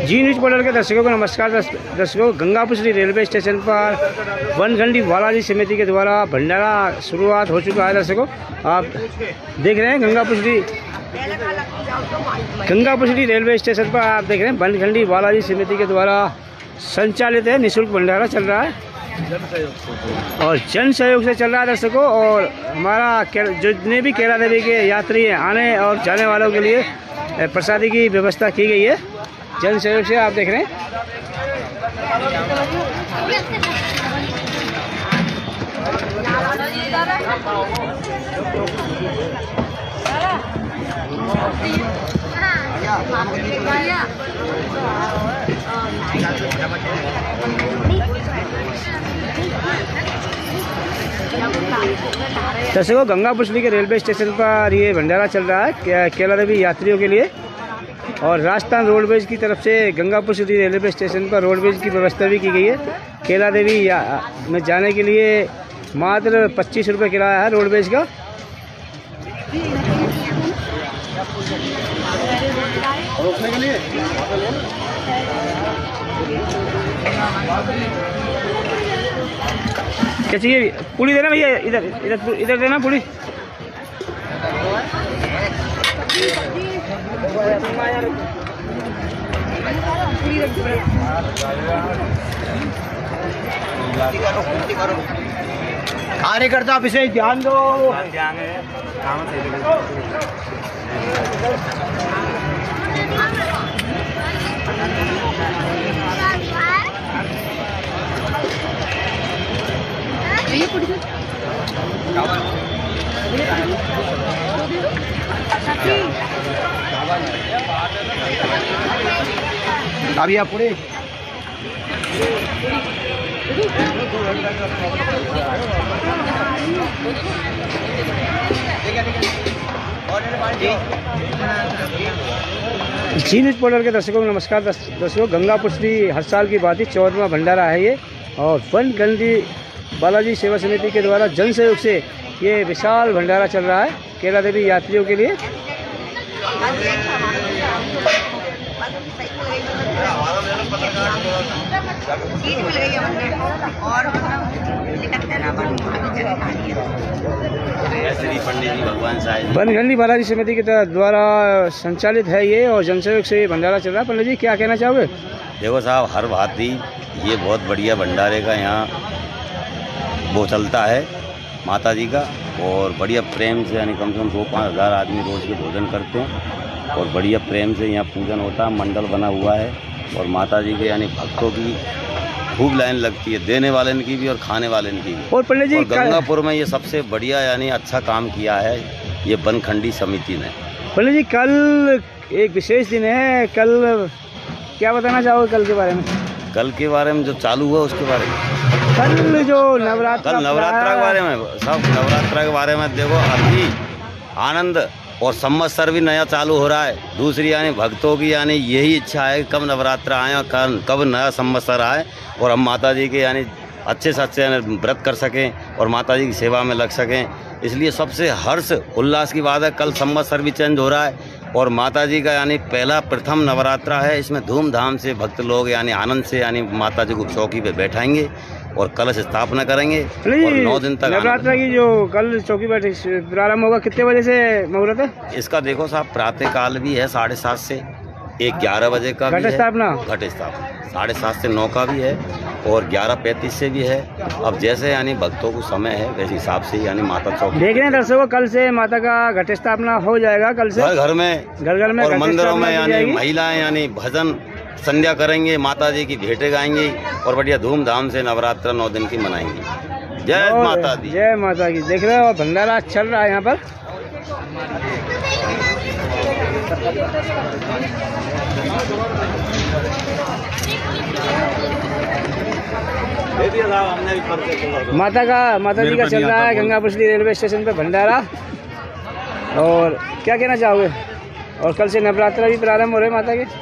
जी news portal के दर्शकों को नमस्कार। दर्शकों, गंगापुसली रेलवे स्टेशन पर वनखंडी बालाजी समिति के द्वारा भंडारा शुरुआत हो चुका है। दर्शकों, आप देख रहे हैं गंगापुसली रेलवे स्टेशन पर आप देख रहे हैं वनखंडी बालाजी समिति के द्वारा संचालित है निःशुल्क भंडारा चल रहा है और जन सहयोग से चल रहा है। दर्शकों, और हमारा जितने भी कैला देवी के यात्री हैं आने और जाने वालों के लिए प्रसादी की व्यवस्था की गई है जन सहयोग से। आप देख रहे हैं दर्शकों, गंगापुसली के रेलवे स्टेशन पर ये भंडारा चल रहा है कैला देवी यात्रियों के लिए और राजस्थान रोडवेज की तरफ से गंगापुसली रेलवे स्टेशन पर रोडवेज की व्यवस्था भी की गई है। कैला देवी में जाने के लिए मात्र 25 रुपये किराया है रोडवेज का। रोकने के लिए क्या चाहिए? पूरी देना भैया, इधर इधर इधर देना पूरी। कार्यकर्ता आप इसे ध्यान दो। अभी आप पूरे जी न्यूज पोर्टल के दर्शकों को नमस्कार। दर्शकों, गंगापुसली हर साल की बात ही 14वां भंडारा है ये और वनखंडी बालाजी सेवा समिति के द्वारा जन सहयोग से ये विशाल भंडारा चल रहा है कैला देवी यात्रियों के लिए। वनखंडी बालाजी समिति के द्वारा संचालित है ये और जन सहयोग से ये भंडारा चल रहा है। पंडित जी, क्या कहना चाहोगे? देखो साहब, हर भांति ये बहुत बढ़िया भंडारे का यहाँ वो चलता है माता जी का और बढ़िया प्रेम से, यानी कम से कम 2-5 हज़ार आदमी रोज़ के भोजन करते हैं और बढ़िया प्रेम से यहाँ पूजन होता है। मंडल बना हुआ है और माता जी के यानी भक्तों की खूब लाइन लगती है, देने वाले की भी और खाने वाले की भी। और पंडित जी, गंगापुर में ये सबसे बढ़िया यानी अच्छा काम किया है ये वनखंडी समिति ने। पंडित जी, कल एक विशेष दिन है, कल क्या बताना चाहोगे कल के बारे में? कल के बारे में जो चालू हुआ उसके बारे में, कल जो नवरात्र के बारे में, सब नवरात्र के बारे में देखो। अभी आनंद और संवत्सर भी नया चालू हो रहा है। दूसरी यानी भक्तों की यानी यही इच्छा है कब नवरात्र आए और कब नया संवत्सर आए और हम माता जी के यानी अच्छे से अच्छे व्रत कर सकें और माता जी की सेवा में लग सकें। इसलिए सबसे हर्ष उल्लास की बात है, कल संवत्सर भी चेंज हो रहा है और माता जी का यानी पहला प्रथम नवरात्रा है। इसमें धूमधाम से भक्त लोग यानी आनंद से यानी माता जी को चौकी पे बैठाएंगे और कलश स्थापना करेंगे और 9 दिन तक नवरात्रा की जो कल चौकी बैठक प्रारंभ होगा। कितने बजे से मुहूर्त है इसका? देखो साहब, प्रातः काल भी है 7:30 से 11 बजे का भी है। घट स्थापना 7:30 से 9 का भी है और 11:35 से भी है। अब जैसे यानी भक्तों को समय है वैसे हिसाब से यानी माता चौक देख रहे हैं दर्शकों, कल से माता का घट स्थापना हो जाएगा। कल से घर में और मंदिरों में यानी महिलाएं यानी भजन संध्या करेंगे, माता जी की भेंटें गाएंगी और बढ़िया धूमधाम से नवरात्र 9 दिन की मनाएंगे। जय माता दी, जय माता की। देख रहे हो भंडारा चल रहा है यहाँ पर। माता जी का चल रहा है गंगापुसली रेलवे स्टेशन पे भंडारा। और क्या कहना चाहोगे? और कल से नवरात्रा भी प्रारंभ हो रहे हैं माता के।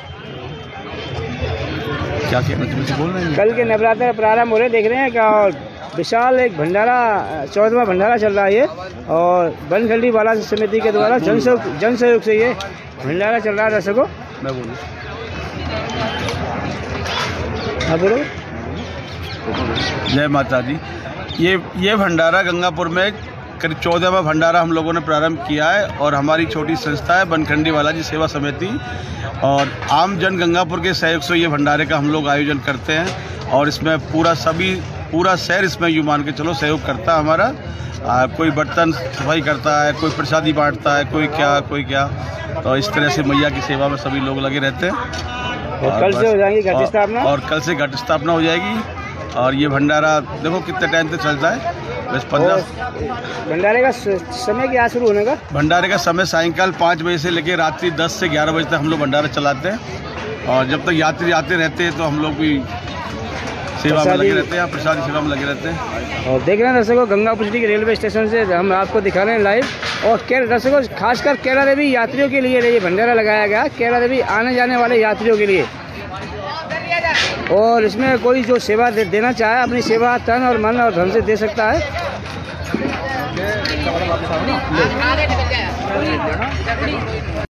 क्या बोल रहे हैं? कल के नवरात्र प्रारंभ हो रहे, देख रहे हैं क्या विशाल एक भंडारा 14वां भंडारा चल रहा है ये, और वनखंडी बालाजी समिति के द्वारा जन सहयोग से ये भंडारा चल रहा है। दर्शकों, मैं बोलूँ हाँ बोलो। जय माता दी। ये भंडारा गंगापुर में करीब 14वां भंडारा हम लोगों ने प्रारंभ किया है और हमारी छोटी संस्था है बनखंडी बालाजी सेवा समिति और आम जन गंगापुर के सहयोग से ये भंडारे का हम लोग आयोजन करते हैं और इसमें पूरा शहर इसमें यूँ मान के चलो सहयोग करता है हमारा। कोई बर्तन सफाई करता है, कोई प्रसादी बांटता है, कोई क्या। तो इस तरह से मैया की सेवा में सभी लोग लगे रहते हैं। और कल से हो जाएगी घट स्थापना। और कल से घट स्थापना हो जाएगी और ये भंडारा देखो कितने टाइम तक चलता है। बस 15। भंडारे का समय क्या शुरू होने का? भंडारे का समय सायंकाल 5 बजे से लेकर रात्रि 10 से 11 बजे तक हम लोग भंडारा चलाते हैं और जब तक यात्री आते रहते हैं तो हम लोग भी सेवा में लगे रहते हैं, प्रसादी सेवा में लगे रहते हैं। और देख रहे हैं दर्शकों, गंगापुर सिटी के रेलवे स्टेशन से हम आपको दिखा रहे हैं लाइव। और दर्शकों खासकर कैला देवी यात्रियों के लिए ये भंडारा लगाया गया, कैला देवी आने जाने वाले यात्रियों के लिए। और इसमें कोई जो सेवा देना चाहे अपनी सेवा तन और मन और धन से दे सकता है।